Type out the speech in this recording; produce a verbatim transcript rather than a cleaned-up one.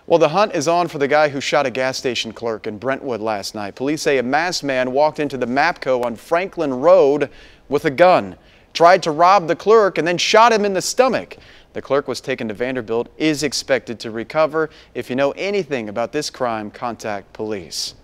Well, the hunt is on for the guy who shot a gas station clerk in Brentwood last night. Police say a masked man walked into the MAPCO on Franklin Road with a gun, tried to rob the clerk, and then shot him in the stomach. The clerk was taken to Vanderbilt, is expected to recover. If you know anything about this crime, contact police.